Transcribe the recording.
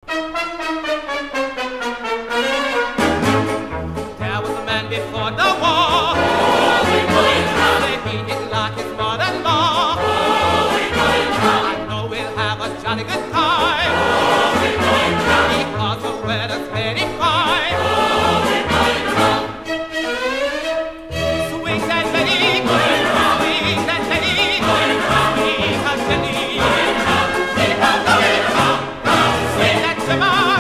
There was a man before the war. Said he didn't like his mother-in-law. I know we'll have a jolly good time. Because the weather's very fine. Swing that lady, swing that lady, swing her jelly. Swing that Jemima.